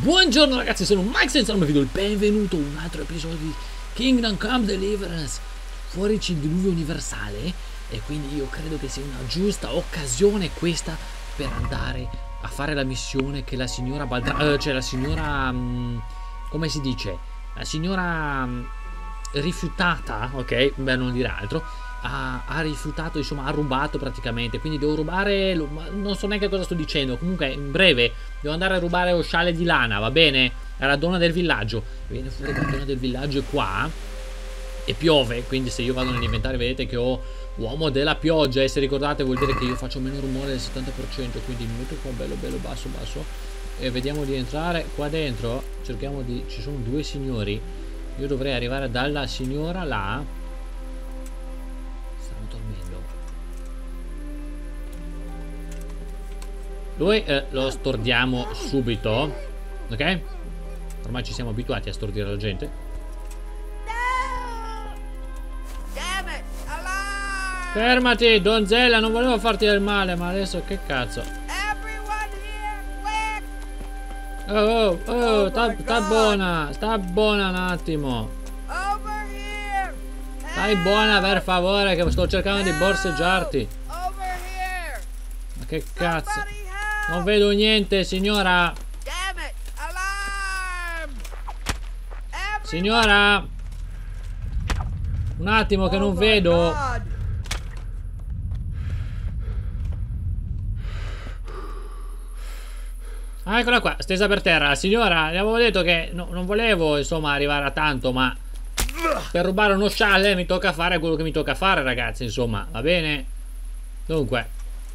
Buongiorno ragazzi, sono Mike senza nome video, benvenuto a un altro episodio di Kingdom Come Deliverance. Fuori c'è il diluvio universale e quindi io credo che sia una giusta occasione questa per andare a fare la missione che la signora cioè la signora come si dice? La signora rifiutata, ok? Beh, non dire altro. Ha rifiutato, insomma, ha rubato praticamente. Quindi devo rubare, non so neanche cosa sto dicendo. Comunque in breve devo andare a rubare lo scialle di lana, va bene? Alla donna del villaggio. Viene fuori la donna del villaggio qua e piove, quindi se io vado nell'inventario vedete che ho uomo della pioggia. E se ricordate vuol dire che io faccio meno rumore del 70%. Quindi mi metto qua bello bello basso basso e vediamo di entrare qua dentro. Cerchiamo di... ci sono due signori. Io dovrei arrivare dalla signora là. Lui lo stordiamo subito, ok? Ormai ci siamo abituati a stordire la gente. Fermati, donzella, non volevo farti del male, ma adesso che cazzo? Oh, sta buona un attimo. Stai buona per favore, che sto cercando di borseggiarti. Ma che cazzo? Non vedo niente, signora. Signora, un attimo che non vedo. Ah, eccola qua, stesa per terra. Signora, le avevo detto che non volevo, insomma, arrivare a tanto, ma per rubare uno scialle mi tocca fare quello che mi tocca fare, ragazzi, insomma, va bene? Dunque,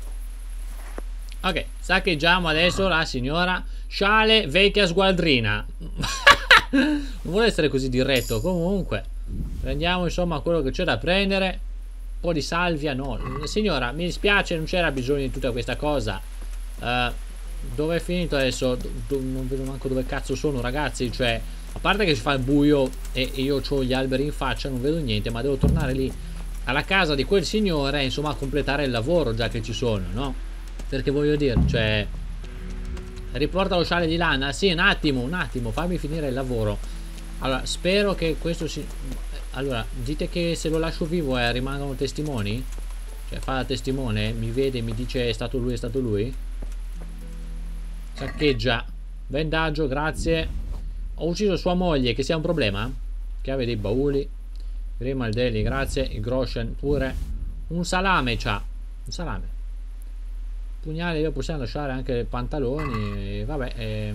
ok, saccheggiamo adesso la signora. Scialle vecchia sgualdrina. Non vuole essere così diretto. Comunque prendiamo insomma quello che c'è da prendere. Un po' di salvia. No, signora, mi dispiace, non c'era bisogno di tutta questa cosa. Dove è finito adesso? Non vedo manco dove cazzo sono, ragazzi. Cioè, a parte che si fa il buio e io ho gli alberi in faccia, non vedo niente. Ma devo tornare lì alla casa di quel signore, insomma, a completare il lavoro, già che ci sono, no? Perché voglio dire, cioè, riporta lo scialle di lana. Sì, un attimo, fammi finire il lavoro. Allora, spero che questo si... Allora, dite che se lo lascio vivo rimangono testimoni? Cioè, fa da testimone, mi vede, mi dice è stato lui, è stato lui. Saccheggia. Vendaggio, grazie. Ho ucciso sua moglie, che sia un problema? Chiave dei bauli. Grimaldelli, grazie. Il Groschen pure. Un salame c'ha. Un salame. Pugnale, io possiamo lasciare anche i pantaloni. Vabbè,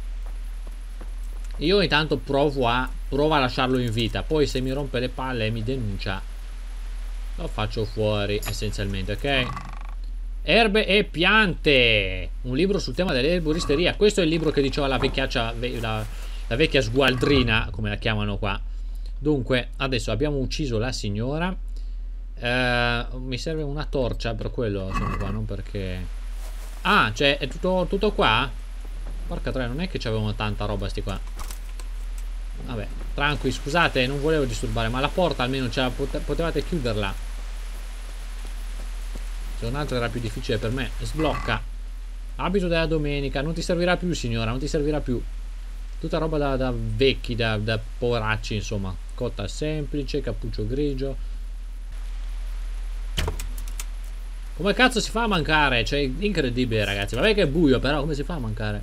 io intanto provo a lasciarlo in vita. Poi se mi rompe le palle e mi denuncia, lo faccio fuori essenzialmente, ok? Erbe e piante. Un libro sul tema dell'erboristeria. Questo è il libro che diceva la vecchiaccia, la vecchia sgualdrina, come la chiamano qua. Dunque adesso abbiamo ucciso la signora. Mi serve una torcia, per quello sono qua, non perché... Ah, cioè è tutto qua? Porca troia, non è che c'avevamo tanta roba sti qua. Vabbè, tranqui, scusate, non volevo disturbare, ma la porta almeno potevate chiuderla. Se un'altra era più difficile per me. Sblocca. Abito della domenica. Non ti servirà più, signora, non ti servirà più. Tutta roba da vecchi, da poveracci, insomma. Cotta semplice, cappuccio grigio. Come cazzo si fa a mancare? Cioè, incredibile, ragazzi. Vabbè che è buio, però come si fa a mancare?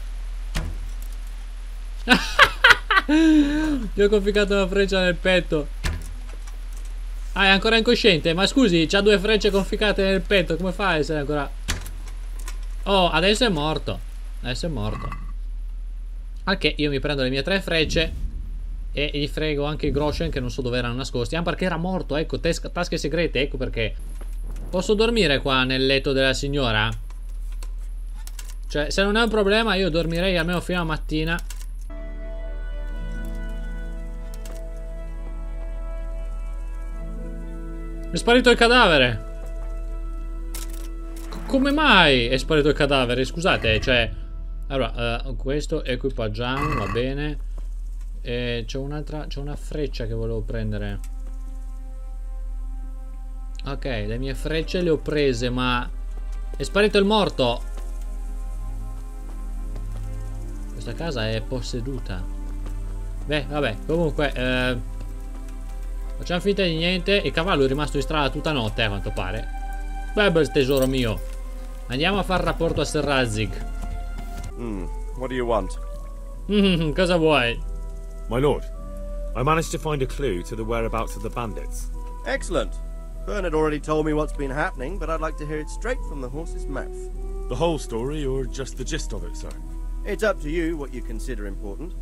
Gli ho conficcato una freccia nel petto. Ah, è ancora incosciente. Ma scusi, c'ha due frecce conficcate nel petto. Come fa a essere ancora... Oh, adesso è morto. Adesso è morto. Ok, io mi prendo le mie 3 frecce e gli frego anche i Groschen, che non so dove erano nascosti. Ah, perché era morto, ecco, tasche segrete, ecco perché. Posso dormire qua nel letto della signora? Cioè, se non è un problema io dormirei almeno fino a mattina. È sparito il cadavere. Come mai è sparito il cadavere? Scusate, cioè... Allora, questo equipaggiamo, va bene. C'è una freccia che volevo prendere. Ok, le mie frecce le ho prese, ma è sparito il morto. Questa casa è posseduta. Beh, vabbè, comunque facciamo finta di niente. Il cavallo è rimasto in strada tutta notte, a quanto pare. Beh, bel tesoro mio. Andiamo a fare rapporto a Sir Radzig. What do you want? Cosa vuoi? My lord, I managed to find a clue to the whereabouts of the bandits. Excellent. Bernard already told me what's been happening, but I'd like to hear it straight from the horse's mouth. The whole story or just the gist of it, sir? It's up to you what you consider important.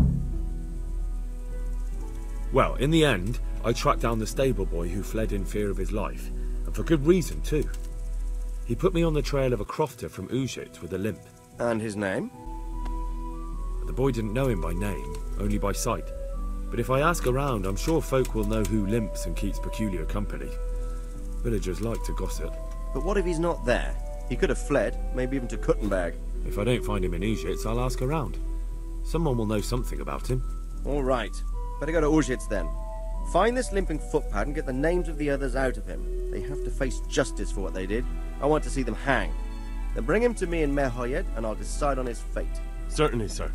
Well, in the end, I tracked down the stable boy who fled in fear of his life, and for good reason too. He put me on the trail of a crofter from Ujit with a limp. And his name? The boy didn't know him by name, only by sight. But if I ask around, I'm sure folk will know who limps and keeps peculiar company. Villagers like to gossip. But what if he's not there? He could have fled, maybe even to Kuttenberg. If I don't find him in Ujit, I'll ask around. Someone will know something about him. All right. Better go to Ujits then. Find this limping footpad and get the names of the others out of him. They have to face justice for what they did. I want to see them hang. Then bring him to me in Merhoyed and I'll decide on his fate. Certainly, sir.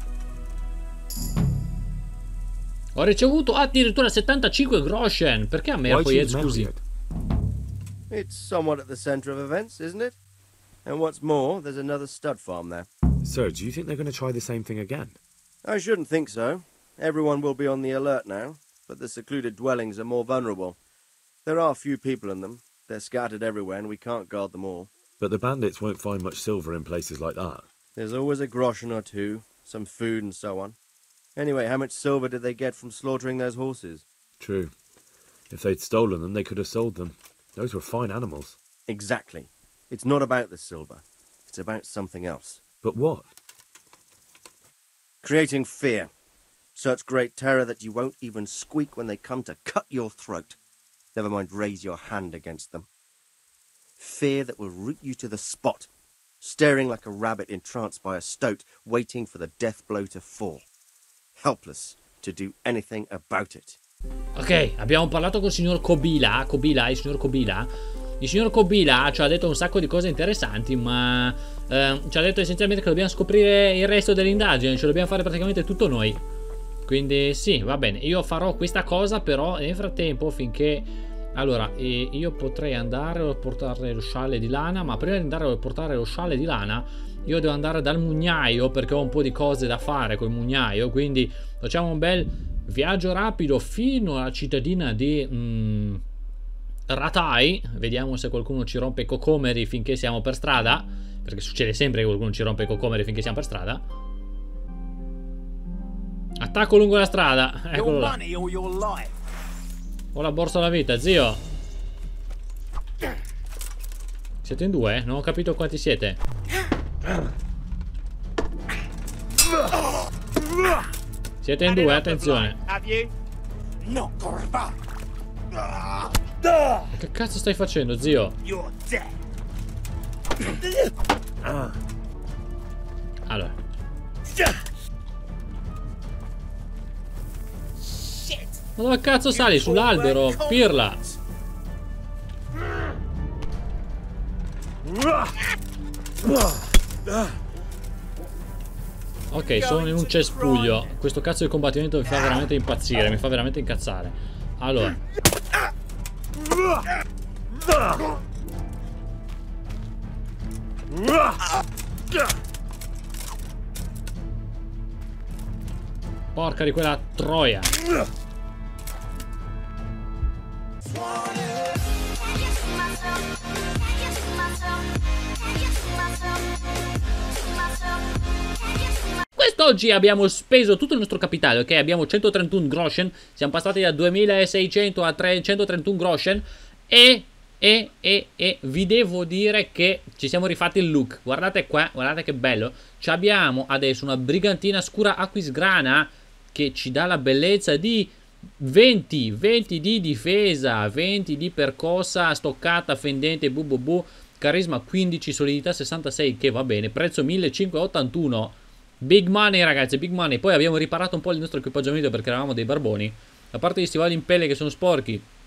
Ho ricevuto addirittura 75 groschen. Perché a me poi scusi? It's somewhat at the center of events, isn't it? And what's more, there's another stud farm there. Sir, do you think they're going to try the same thing again? I shouldn't think so. Everyone will be on the alert now, but the secluded dwellings are more vulnerable. There are few people in them. They're scattered everywhere and we can't guard them all. But the bandits won't find much silver in places like that. There's always a groschen or two, some food and so on. Anyway, how much silver did they get from slaughtering those horses? True. If they'd stolen them, they could have sold them. Those were fine animals. Exactly. It's not about the silver. It's about something else. But what? Creating fear. Such great terror that you won't even squeak when they come to cut your throat. Never mind raise your hand against them. Fear that will root you to the spot, staring like a rabbit entranced by a stoat, waiting for the death blow to fall. Helpless to do anything about it. Ok, abbiamo parlato con il signor Kobila. Il signor Kobila. Il signor Kobila ci ha detto un sacco di cose interessanti, ma ci ha detto essenzialmente che dobbiamo scoprire il resto dell'indagine, ce lo dobbiamo fare praticamente tutto noi. Quindi sì, va bene, io farò questa cosa, però nel frattempo finché... Allora, io potrei andare a portare lo scialle di lana, ma prima di andare a portare lo scialle di lana io devo andare dal mugnaio perché ho un po' di cose da fare col mugnaio, quindi facciamo un bel viaggio rapido fino alla cittadina di Ratai. Vediamo se qualcuno ci rompe i cocomeri finché siamo per strada, perché succede sempre che qualcuno ci rompe i cocomeri finché siamo per strada. Attacco lungo la strada, eccolo là. Ho la borsa della vita, zio. Siete in due? Non ho capito quanti siete. Siete in due, attenzione. Che cazzo stai facendo, zio? Allora. Ma dove cazzo sali? Sull'albero, pirla. Ok, sono in un cespuglio. Questo cazzo di combattimento mi fa veramente impazzire, mi fa veramente incazzare. Allora. Porca di quella troia. Quest'oggi abbiamo speso tutto il nostro capitale, ok? Abbiamo 131 groschen, siamo passati da 2600 a 331 groschen e vi devo dire che ci siamo rifatti il look. Guardate qua, guardate che bello. Ci abbiamo adesso una brigantina scura aquisgrana che ci dà la bellezza di 20 di difesa, 20 di percossa, stoccata, fendente, carisma 15, solidità 66, che va bene, prezzo 1581. Big money ragazzi, big money. Poi abbiamo riparato un po' il nostro equipaggiamento perché eravamo dei barboni. A parte gli stivali in pelle che sono sporchi,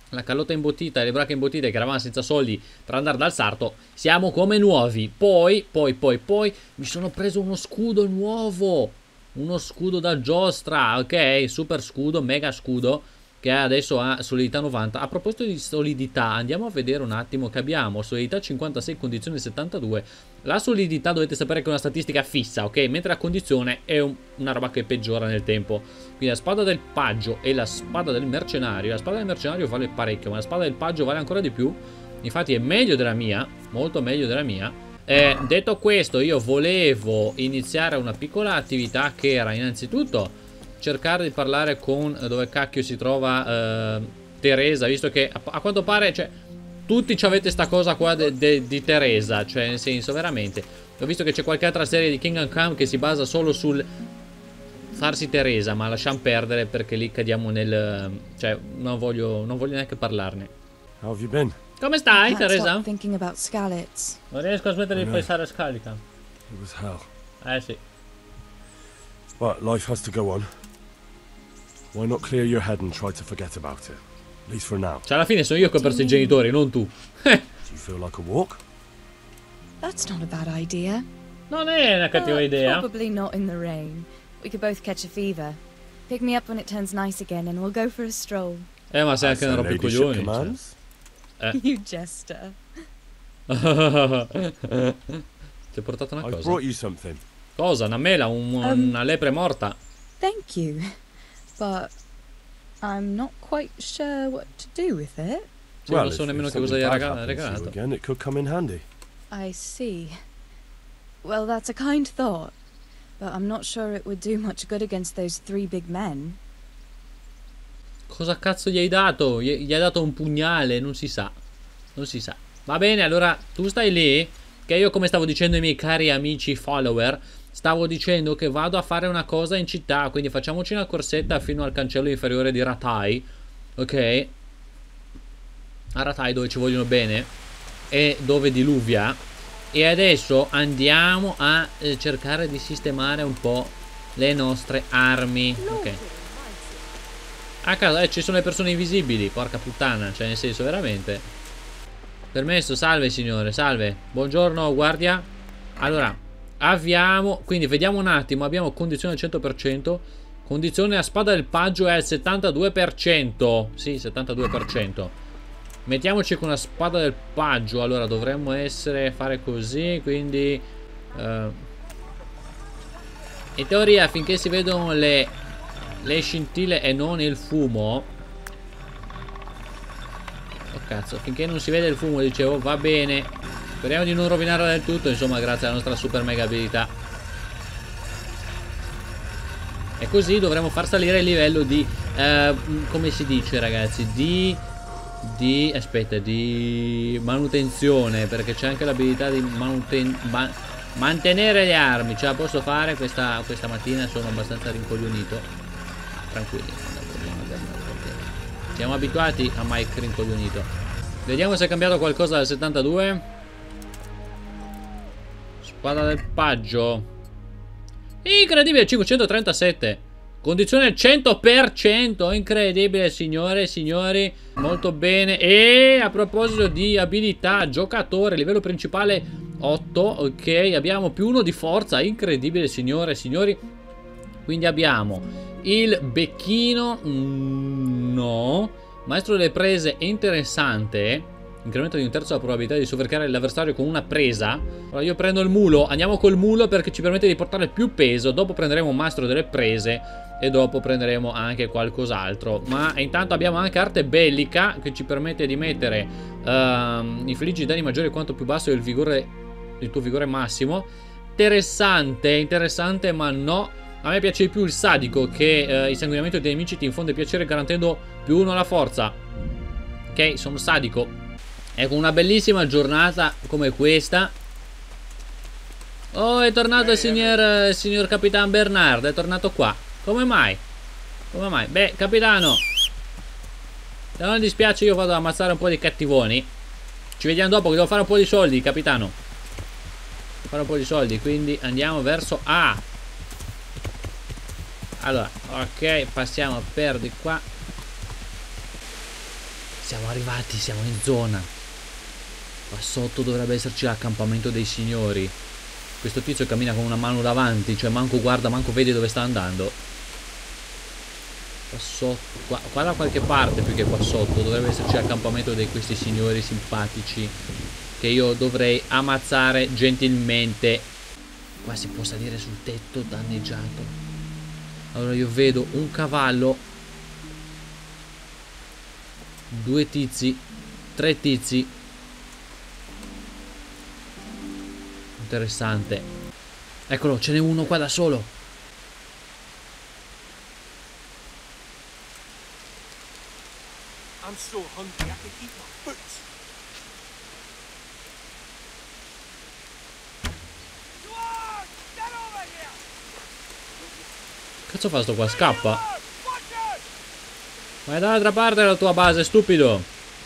la calotta imbottita e le braccia imbottite che eravamo senza soldi per andare dal sarto, siamo come nuovi. Poi mi sono preso uno scudo nuovo, uno scudo da giostra, ok, super scudo, mega scudo, che adesso ha solidità 90. A proposito di solidità, andiamo a vedere un attimo che abbiamo solidità 56, condizione 72. La solidità dovete sapere che è una statistica fissa, ok? Mentre la condizione è una roba che peggiora nel tempo. Quindi la spada del paggio e la spada del mercenario. La spada del mercenario vale parecchio, ma la spada del paggio vale ancora di più. Infatti è meglio della mia, molto meglio della mia. Detto questo, io volevo iniziare una piccola attività che era innanzitutto cercare di parlare con dove cacchio si trova Teresa, visto che a quanto pare, cioè, tutti avete sta cosa qua di Teresa, cioè nel senso, veramente, ho visto che c'è qualche altra serie di Kingdom Come che si basa solo sul farsi Teresa, ma lasciamo perdere perché lì cadiamo nel, cioè non voglio neanche parlarne. How have you been? Come stai, Can't Teresa? stop thinking about Skalitz. Non riesco a smettere di pensare a Scalica. It was hell. Sì. But life has to go on. Why not clear your head and try to forget about it? At least for now. Cioè alla fine sono io che ho perso i genitori, non tu. Do you feel like a walk? That's not a bad idea. Non è una cattiva idea. Probably not in the rain. We could both catch a fever. Pick me up when it turns nice again and we'll go for a stroll. Ma sei anche As una her roba di ladyship coglioni. commands. You jester. Ti ho portato una I've cosa. brought you something. Cosa? Una mela? Una lepre morta? Thank you. But I'm not quite sure what to do with it. Sì, non so nemmeno che cosa gli ha something bad happens to you regalato. again, it could come in handy. I see. Well, that's a kind thought. But I'm not sure it would do much good against those 3 big men. Cosa cazzo gli hai dato? Gli hai dato un pugnale? Non si sa. Non si sa. Va bene, allora tu stai lì. Che io, come stavo dicendo ai miei cari amici follower, stavo dicendo che vado a fare una cosa in città. Quindi facciamoci una corsetta fino al cancello inferiore di Rattay. Ok? A Rattay, dove ci vogliono bene. E dove diluvia. E adesso andiamo a cercare di sistemare un po' le nostre armi. Ok. A casa ci sono le persone invisibili. Porca puttana. Cioè nel senso, veramente. Permesso, salve signore, salve. Buongiorno guardia. Allora, avviamo. Quindi vediamo un attimo. Abbiamo condizione al 100%. Condizione a spada del paggio è al 72%. Sì, 72%. Mettiamoci con una spada del paggio. Allora dovremmo fare così. Quindi in teoria, finché si vedono le scintille e non il fumo. Oh cazzo, finché non si vede il fumo, dicevo, va bene. Speriamo di non rovinarla del tutto. Insomma, grazie alla nostra super mega abilità. E così dovremo far salire il livello di come si dice, ragazzi, di manutenzione, perché c'è anche l'abilità di mantenere le armi. Ce la posso fare questa mattina, sono abbastanza rincoglionito. Tranquilli, non è un problema per noi, perché siamo abituati a Mike rincoglionito. Vediamo se è cambiato qualcosa dal 72. Spada del paggio. Incredibile, 537. Condizione 100%. Incredibile, signore e signori. Molto bene. E a proposito di abilità, giocatore, livello principale 8. Ok, abbiamo più 1 di forza. Incredibile, signore e signori. Quindi abbiamo il becchino. No. Maestro delle prese, interessante. Incremento di 1/3 la probabilità di sovvercare l'avversario con una presa. Allora io prendo il mulo. Andiamo col mulo perché ci permette di portare più peso. Dopo prenderemo un maestro delle prese. E dopo prenderemo anche qualcos'altro. Ma intanto abbiamo anche arte bellica, che ci permette di mettere infliggi danni maggiori quanto più basso è il tuo vigore massimo. Interessante, ma no. A me piace di più il sadico, che il sanguinamento dei nemici ti infonde piacere garantendo più 1 alla forza. Ok, sono sadico. Ecco, una bellissima giornata come questa. Oh, è tornato il signor Capitan Bernard. È tornato qua. Come mai? Come mai? Beh, capitano, se non dispiace, io vado ad ammazzare un po' di cattivoni. Ci vediamo dopo, che devo fare un po' di soldi, capitano. Devo fare un po' di soldi, quindi andiamo verso A. Allora, ok, passiamo per di qua. Siamo arrivati, siamo in zona. Qua sotto dovrebbe esserci l'accampamento dei signori. Questo tizio cammina con una mano davanti, cioè manco guarda, manco vede dove sta andando. Qua sotto, qua da qualche parte, più che qua sotto, dovrebbe esserci l'accampamento di questi signori simpatici che io dovrei ammazzare gentilmente. Qua si può salire sul tetto danneggiato. Allora io vedo un cavallo, 2 tizi, 3 tizi. Interessante. Eccolo, ce n'è uno qua da solo. I'm so hungry I can eat my boots. Cazzo fa sto qua? Scappa. Vai dall'altra parte della tua base, stupido.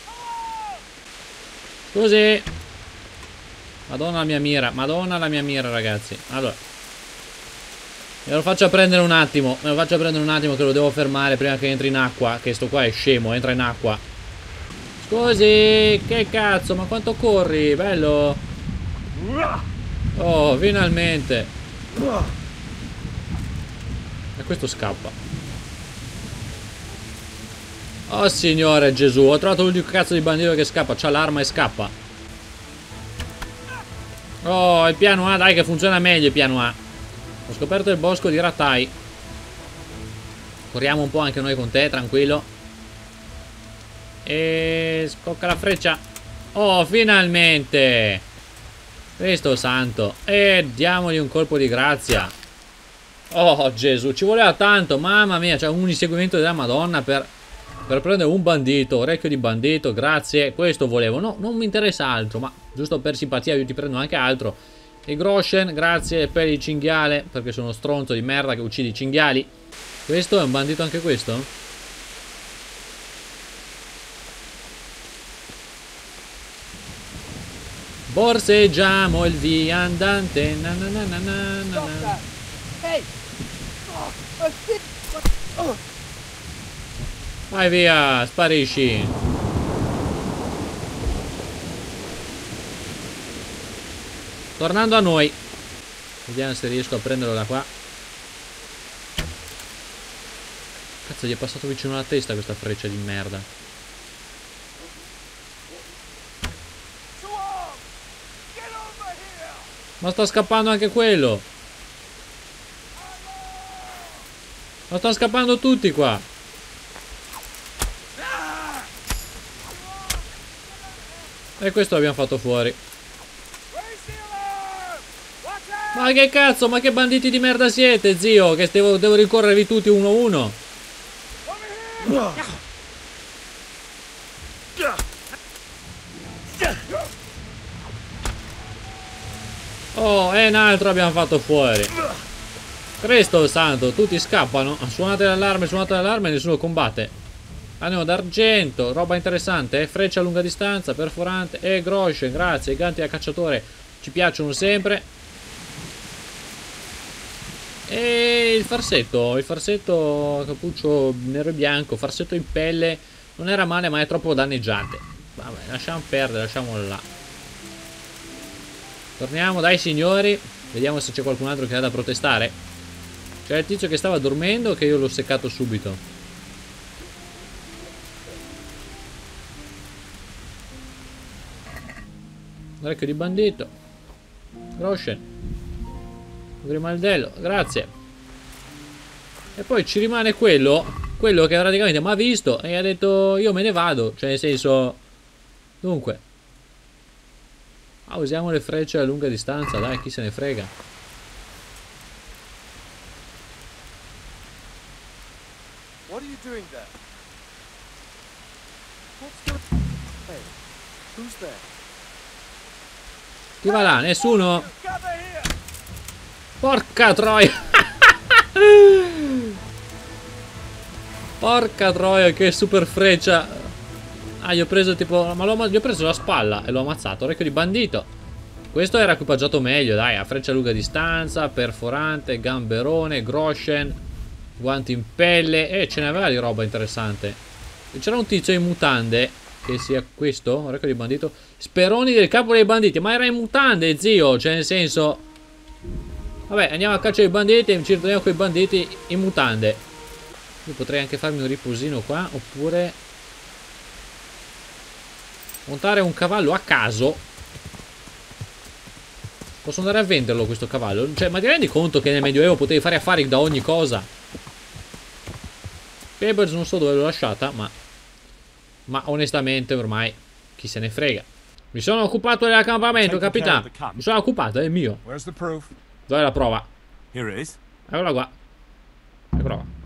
Scusi. Madonna la mia mira. Madonna la mia mira, ragazzi. Allora, me lo faccio prendere un attimo. Me lo faccio prendere un attimo che lo devo fermare prima che entri in acqua. Che sto qua è scemo, entra in acqua. Scusi. Che cazzo, ma quanto corri? Bello. Oh, finalmente. E questo scappa. Oh signore Gesù, ho trovato l'unico cazzo di bandito che scappa. C'ha l'arma e scappa. Oh, il piano A, dai che funziona meglio il piano A. Ho scoperto il bosco di rattai. Corriamo un po' anche noi con te, tranquillo. E scocca la freccia. Oh, finalmente. Cristo santo. E diamogli un colpo di grazia. Oh Gesù, ci voleva tanto, mamma mia, c'è un inseguimento della Madonna per prendere un bandito, orecchio di bandito, grazie, questo volevo. No, non mi interessa altro, ma giusto per simpatia io ti prendo anche altro. E Groshen, grazie per il cinghiale, perché sono stronzo di merda che uccidi i cinghiali. Questo è un bandito anche questo? Borseggiamo il viandante. Na na na na na na. Vai via, sparisci. Tornando a noi. Vediamo se riesco a prenderlo da qua. Cazzo, gli è passato vicino alla testa questa freccia di merda. Ma sta scappando anche quello. Ma stanno scappando tutti qua. E questo l'abbiamo fatto fuori. Ma che cazzo, ma che banditi di merda siete, zio? Che devo rincorrervi tutti uno a uno. Oh, e un altro abbiamo fatto fuori. Cristo santo, tutti scappano. Suonate l'allarme e nessuno combatte. Anello d'argento, roba interessante, freccia a lunga distanza, perforante e Groshen, grazie, i ganti da cacciatore ci piacciono sempre. E il farsetto cappuccio nero e bianco, farsetto in pelle, non era male ma è troppo danneggiante. Vabbè, lasciamo perdere, lasciamolo là. Torniamo dai signori, vediamo se c'è qualcun altro che ha da protestare. C'è il tizio che stava dormendo che io l'ho seccato subito. Orecchio di bandito. Groshen. Grimaldello, grazie. E poi ci rimane quello che praticamente mi ha visto e ha detto io me ne vado. Cioè nel senso. Dunque. Usiamo le frecce a lunga distanza, dai, chi se ne frega. What are you doing there? What's going on? Hey, who's there? Chi va là? Nessuno? Porca troia! Porca troia, che super freccia! Ah, gli ho preso tipo. Ma gli ho preso la spalla e l'ho ammazzato. Orecchio di bandito. Questo era equipaggiato meglio, dai. A freccia a lunga distanza, perforante, gamberone, Groshen, guanti in pelle. Ce n'aveva di roba interessante. C'era un tizio in mutande che sia questo. Orecchio di bandito. Speroni del capo dei banditi. Ma era in mutande, zio. Cioè, nel senso... Vabbè, andiamo a caccia dei banditi e ci ritroviamo con i banditi in mutande. Io potrei anche farmi un riposino qua. Oppure... montare un cavallo a caso. Posso andare a venderlo questo cavallo? Cioè, ma ti rendi conto che nel Medioevo potevi fare affari da ogni cosa? Pebbles non so dove l'ho lasciata, ma onestamente ormai chi se ne frega. Mi sono occupato dell'accampamento, capitano. Mi sono occupato, è mio. Dov'è la prova? Eccola qua. Eccola qua.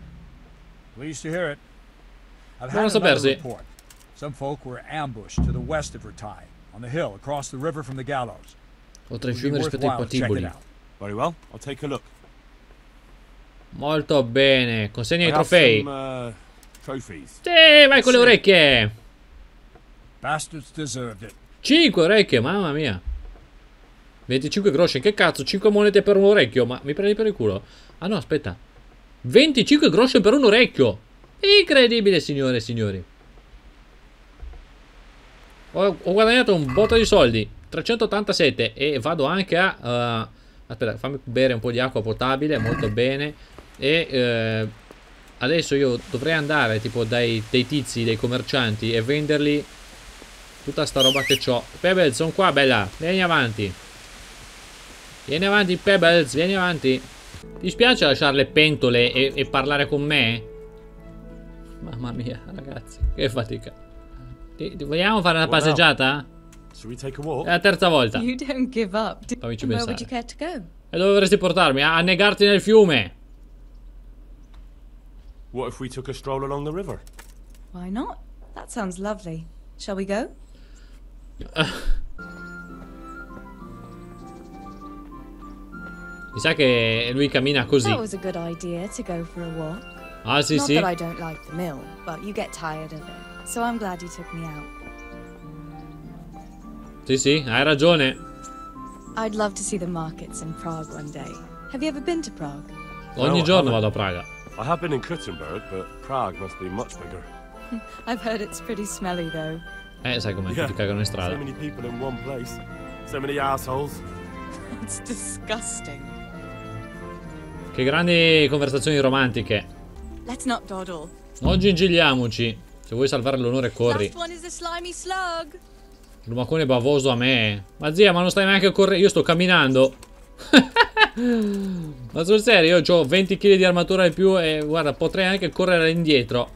Buono sapersi. Some folk were ambushed to the west of Ratai, on the hill across the river from the gallows. Oltre il fiume rispetto ai patiboli. Very well, I'll take a look. Molto bene. Consegna i trofei. Trophies. Sì, vai con le orecchie. Bastards deserved it. 5 orecchie, mamma mia. 25 groschen, che cazzo? 5 monete per un orecchio. Ma mi prendi per il culo? Ah no, aspetta. 25 groschen per un orecchio. Incredibile, signore e signori. Ho guadagnato un botto di soldi. 387. E vado anche a... aspetta, fammi bere un po' di acqua potabile. Molto bene. E adesso io dovrei andare tipo dei tizi, dei commercianti, e venderli tutta sta roba che ho. Pebbles, sono qua, bella. Vieni avanti. Vieni avanti, Pebbles, vieni avanti. Ti spiace lasciare le pentole e parlare con me? Mamma mia, ragazzi, che fatica. Vogliamo fare una passeggiata? È la terza volta. You don't give up. Fammici Where pensare. would you care to go? E dove vorresti portarmi? A annegarti nel fiume. What if we took a stroll along the river? Why not? That sounds lovely. Shall we go? Mi sa che lui cammina così. That was a good idea to go for a walk. Ah sì Not sì. that I don't like the mill, but you get tired of it. So I'm glad you took me out. Sì sì, hai ragione. I'd love to see the markets in Prague one day. Have you ever been to Prague? Ogni giorno vado a Praga. I have been in Kuttenberg, but Prague must be much bigger. I've heard it's pretty smelly though. Sai com'è, tutti cagano in So strada. many people in one place. So many assholes. It's disgusting. Che grandi conversazioni romantiche. Let's not dawdle. Non gingilliamoci. Se vuoi salvare l'onore corri. Last one is a slimy slug. Lumacone bavoso a me. Ma zia, ma non stai neanche a correre. Io sto camminando. Ma sul serio, io ho 20 kg di armatura in più e guarda, potrei anche correre indietro.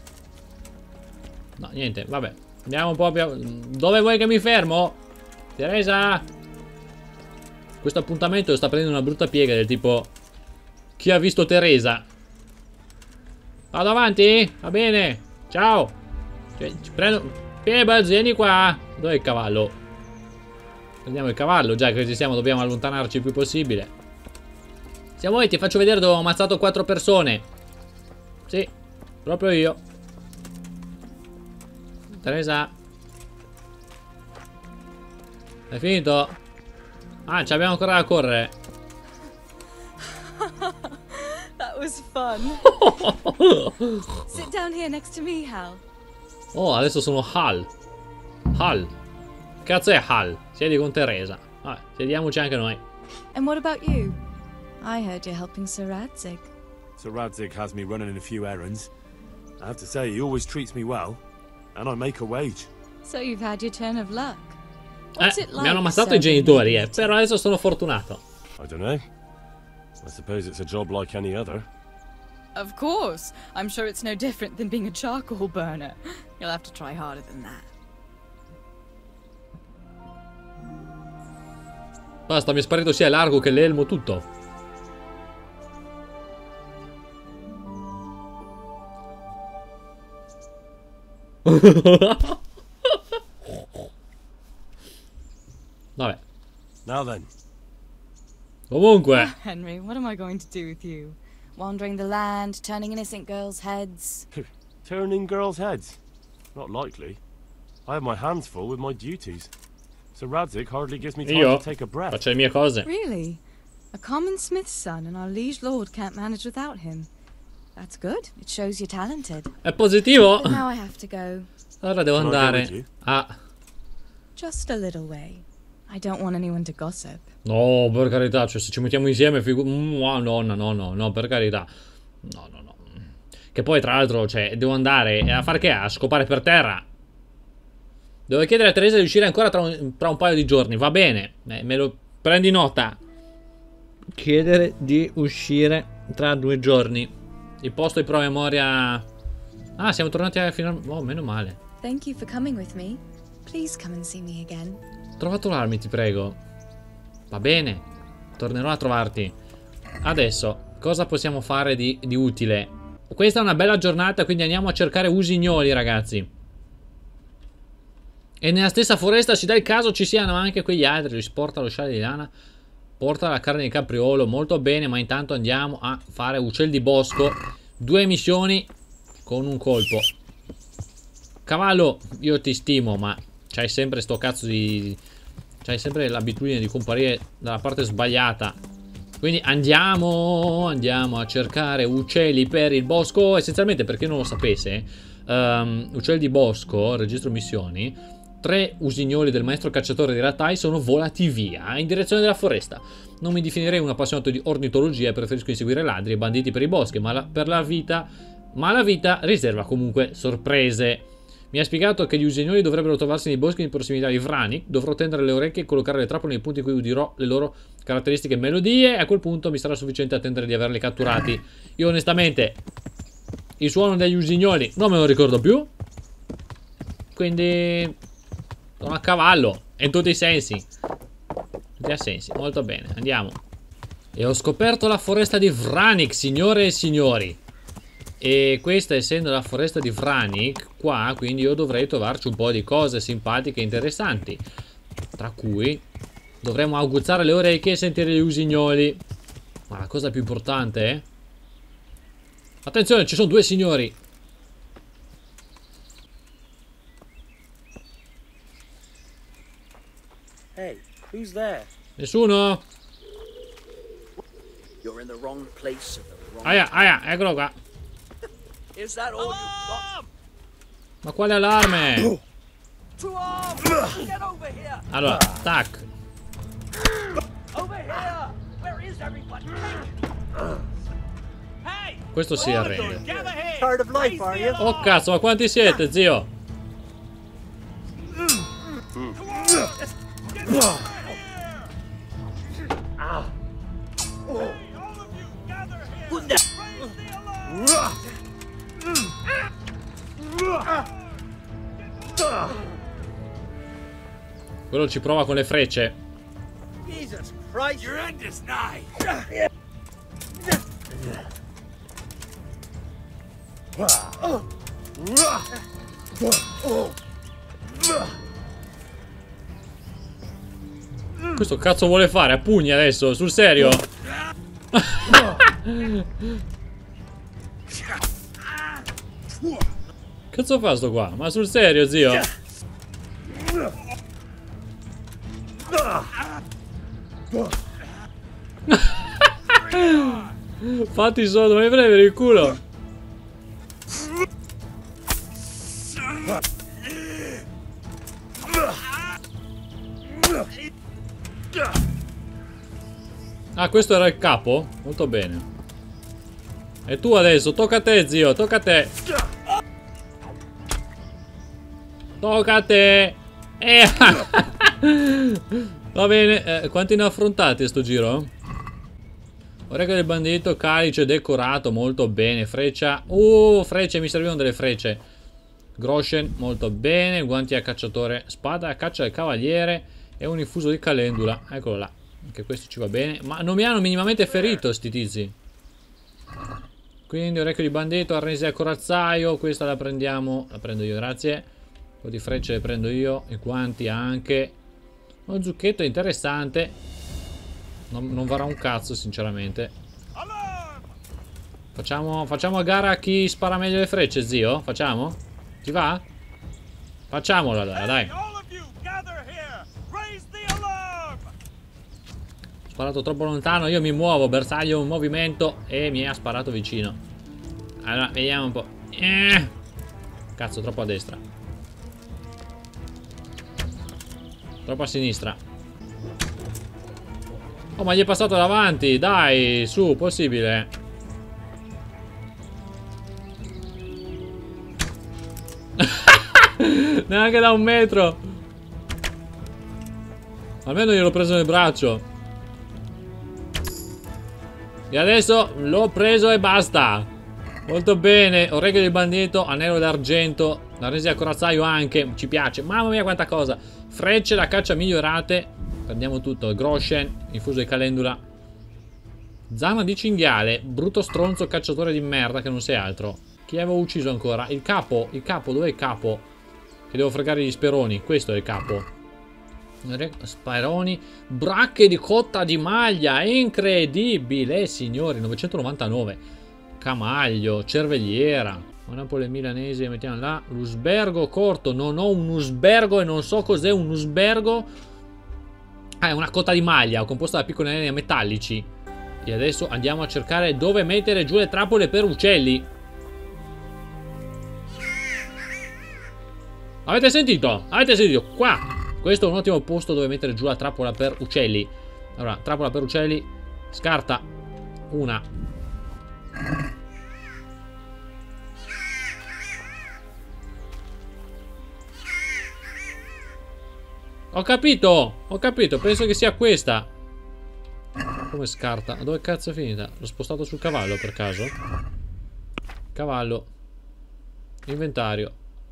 No, niente, vabbè. Andiamo un po' più... Dove vuoi che mi fermo? Teresa? Questo appuntamento sta prendendo una brutta piega del tipo... Chi ha visto Teresa? Vado avanti? Va bene. Ciao. Ci prendo... Pebbles, vieni qua. Dov'è il cavallo? Prendiamo il cavallo, già che ci siamo dobbiamo allontanarci il più possibile. Se vuoi ti faccio vedere dove ho ammazzato 4 persone. Sì, proprio io. Teresa. Hai finito? Ah, ci abbiamo ancora da correre. That was fun. Sit down here next to me, Hal. Oh, adesso sono Hal. Hal. Cazzo è Hal? Siedi con Teresa. Vabbè, sediamoci anche noi. And what about you? I heard you're helping Sir Radzig. Sir Radzig has me running in a few errands. I have to say, he always treats me well. And I make a wage. So you've had your turn of luck. What's it like Mi hanno ammazzato i genitori, però adesso sono fortunato. I don't know. I suppose it's a job like any other. Of course. I'm sure it's no different than being a charcoal burner. You'll have to try harder than that. Basta, mi è sparito sia l'arco che l'elmo, tutto. Vabbè. Now then. Comunque. Henry, what am I going to do with you? Wandering the land, turning innocent girls' heads. Turning girls' heads? Not likely. I have my hands full with my duties. Sir Radzig hardly gives me time Io to take a breath. faccio le mie cose. Really? A common smith's son and our liege lord can't manage without him. That's good. It shows you're talented. È positivo. But now I have to go. Allora devo Can I go andare with you? a... Just a little way. I don't want anyone to gossip. No, per carità, cioè se ci mettiamo insieme, no, per carità. No. Che poi, tra l'altro, cioè, devo andare a fare che? A scopare per terra. Devo chiedere a Teresa di uscire ancora tra un paio di giorni, va bene. Me lo prendi nota. Chiedere di uscire tra 2 giorni. Il posto di promemoria... Ah, siamo tornati a finalmente... Oh, meno male. Thank you for coming with me. Please come and see me again. Ho trovato l'armi, ti prego. Va bene. Tornerò a trovarti. Adesso, cosa possiamo fare di utile? Questa è una bella giornata, quindi andiamo a cercare usignoli, ragazzi. E nella stessa foresta si dà il caso ci siano anche quegli altri. Porta lo scialle di lana. Porta la carne di capriolo. Molto bene, ma intanto andiamo a fare uccelli di bosco. 2 missioni con un colpo. Cavallo, io ti stimo, ma c'hai sempre sto cazzo di... C'hai sempre l'abitudine di comparire dalla parte sbagliata. Quindi andiamo a cercare uccelli per il bosco. Essenzialmente, per chi non lo sapesse, uccelli di bosco, registro missioni. 3 usignoli del maestro cacciatore di rattai sono volati via in direzione della foresta. Non mi definirei un appassionato di ornitologia e preferisco inseguire ladri e banditi per i boschi, ma la vita riserva comunque sorprese. Mi ha spiegato che gli usignoli dovrebbero trovarsi nei boschi in prossimità di Vranik. Dovrò tendere le orecchie e collocare le trappole nei punti in cui udirò le loro caratteristiche melodie, e a quel punto mi sarà sufficiente attendere di averli catturati. Io onestamente il suono degli usignoli non me lo ricordo più, quindi sono a cavallo in tutti i sensi. Tutti i sensi. Molto bene, andiamo. E ho scoperto la foresta di Vranik, signore e signori. E questa, essendo la foresta di Vranik qua, quindi io dovrei trovarci un po' di cose simpatiche e interessanti, tra cui dovremmo aguzzare le orecchie e sentire gli usignoli. Ma la cosa più importante è... Attenzione, ci sono 2 signori. Hey, who's there? Nessuno? You're in the wrong place at the wrong Aia, eccolo qua. Is that all you've got? Ma quale allarme? To arms! Get over here! Allora, tac. Over here! Where is everybody? Hey! Questo si arrende. Gather here! Tired of life, are you? Oh cazzo, ma quanti siete, zio? Quello ci prova con le frecce. Jesus Christ! Your end is nigh! Questo cazzo vuole fare? A pugni adesso? Sul serio? Cazzo fa sto qua? Ma sul serio, zio? Fatti solo, non mi prendere il culo. Ah, questo era il capo? Molto bene. E tu adesso, tocca a te, zio, tocca a te. Tocca a te. Va bene, quanti ne ho affrontati a sto giro? Orecchio del bandito, calice decorato, molto bene. Freccia, frecce, mi servivano delle frecce. Groshen, molto bene. Guanti a cacciatore, spada a caccia del cavaliere e un infuso di calendula. Eccolo là, anche questo ci va bene. Ma non mi hanno minimamente ferito sti tizi. Quindi orecchio di bandito, arnese a corazzaio. Questa la prendiamo, la prendo io, grazie. Un po' di frecce le prendo io. I guanti anche. Uno zucchetto interessante. Non varrà un cazzo, sinceramente. Facciamo a gara a chi spara meglio le frecce, zio? Facciamo? Ti va? Facciamolo allora, dai. Ho sparato troppo lontano, io mi muovo, bersaglio un movimento e mi ha sparato vicino. Allora, vediamo un po'. Cazzo, troppo a destra. Troppo a sinistra. Oh, ma gli è passato davanti. Dai, su, possibile. Neanche da 1 metro. Almeno gliel'ho preso nel braccio. E adesso l'ho preso e basta. Molto bene. Orecchio di bandito, anello d'argento, l'arnesia a corazzaio anche, ci piace. Mamma mia quanta cosa. Frecce da caccia migliorate. Prendiamo tutto. Groshen, infuso di calendula. Zana di cinghiale. Brutto stronzo cacciatore di merda che non sei altro. Chi avevo ucciso ancora? Il capo. Il capo, dov'è il capo? Che devo fregare gli speroni. Questo è il capo. Speroni. Bracche di cotta di maglia. Incredibile, signori. 999. Camaglio. Cervelliera. Monopole milanese. Mettiamo là. L'usbergo corto. Non ho un usbergo e non so cos'è un usbergo. Ah, è una cotta di maglia composta da piccoli anelli metallici. E adesso andiamo a cercare dove mettere giù le trappole per uccelli. Avete sentito? Avete sentito? Qua. Questo è un ottimo posto dove mettere giù la trappola per uccelli. Allora, trappola per uccelli. Scarta. Una. Ho capito. Ho capito. Penso che sia questa. Come scarta? Dove cazzo è finita? L'ho spostato sul cavallo per caso? Cavallo. Inventario.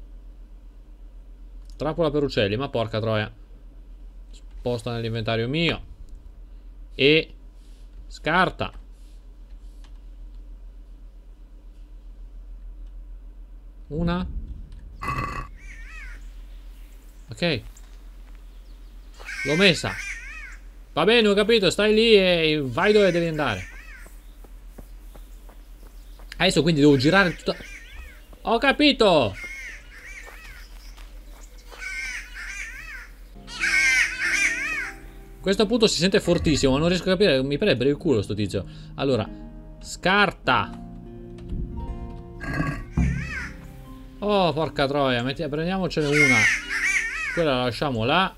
Trappola per uccelli, ma porca troia. Sposta nell'inventario mio. E scarta. Una. Ok. L'ho messa. Va bene, ho capito, stai lì e vai dove devi andare. Adesso quindi devo girare tutta... Ho capito! Questo appunto si sente fortissimo, ma non riesco a capire. Mi prende per il culo sto tizio. Allora, scarta. Oh, porca troia. Prendiamocene una. Quella la lasciamo là.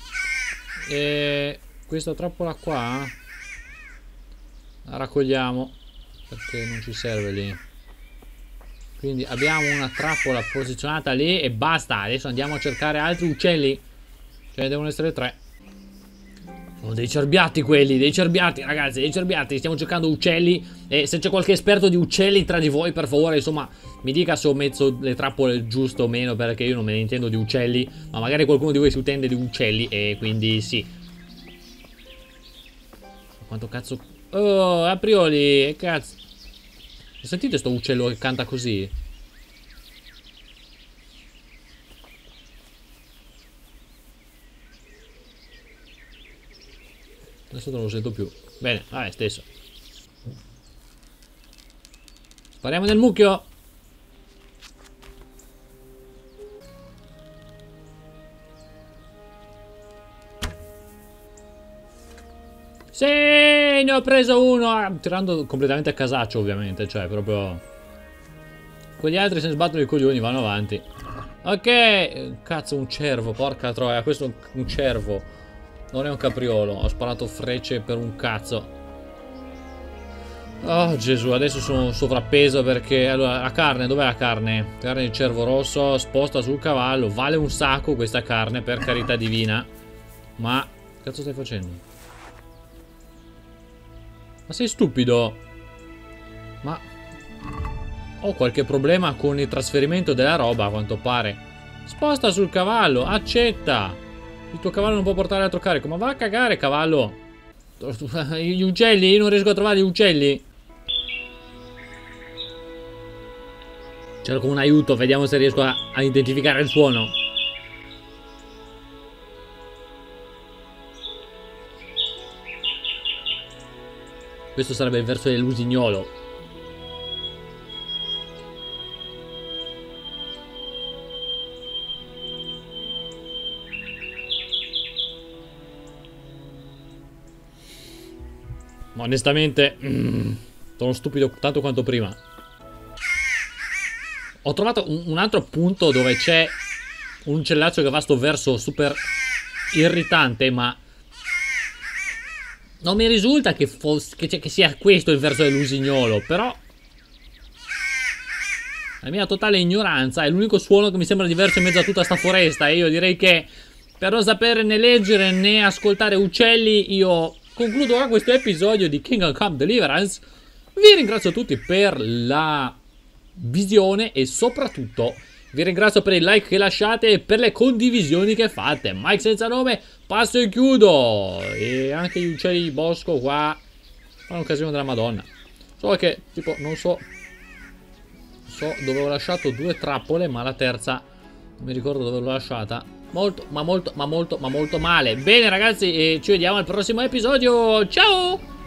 E questa trappola qua la raccogliamo, perché non ci serve lì. Quindi abbiamo una trappola posizionata lì e basta. Adesso andiamo a cercare altri uccelli. Ce ne devono essere 3. Sono dei cerbiatti quelli, dei cerbiatti ragazzi, dei cerbiatti. Stiamo cercando uccelli. E se c'è qualche esperto di uccelli tra di voi, per favore, insomma, mi dica se ho messo le trappole giusto o meno, perché io non me ne intendo di uccelli. Ma magari qualcuno di voi si intende di uccelli, e quindi sì. Quanto cazzo... Oh, aprioli, cazzo. Sentite sto uccello che canta così? Adesso non lo sento più. Bene, vabbè, stesso. Spariamo nel mucchio. Sì, ne ho preso uno. Tirando completamente a casaccio, ovviamente. Cioè, proprio... Quegli altri se ne sbattono i coglioni, vanno avanti. Ok. Cazzo, un cervo, porca troia. Questo è un cervo. Non è un capriolo. Ho sparato frecce per un cazzo. Oh Gesù, adesso sono sovrappeso perché... Allora, la carne, dov'è la carne? Carne di cervo rosso, sposta sul cavallo. Vale un sacco questa carne, per carità divina. Ma... Che cazzo stai facendo? Ma sei stupido? Ma... Ho qualche problema con il trasferimento della roba, a quanto pare. Sposta sul cavallo, accetta. Il tuo cavallo non può portare altro carico. Ma va a cagare, cavallo. Gli uccelli? Io non riesco a trovare gli uccelli. Cerco un aiuto, vediamo se riesco a identificare il suono. Questo sarebbe il verso dell'usignolo. Ma onestamente sono stupido tanto quanto prima. Ho trovato un altro punto dove c'è un uccellaccio che va sto verso super irritante, ma non mi risulta che sia questo il verso dell'usignolo, però la mia totale ignoranza è l'unico suono che mi sembra diverso in mezzo a tutta sta foresta, e io direi che per non sapere né leggere né ascoltare uccelli io concludo ora questo episodio di Kingdom Come Deliverance. Vi ringrazio tutti per la visione e soprattutto vi ringrazio per i like che lasciate e per le condivisioni che fate. Mike senza nome, passo e chiudo. E anche gli uccelli di bosco qua fanno un casino della Madonna. Solo che tipo non so dove ho lasciato 2 trappole, ma la terza non mi ricordo dove l'ho lasciata. Molto male. Bene ragazzi, e ci vediamo al prossimo episodio. Ciao!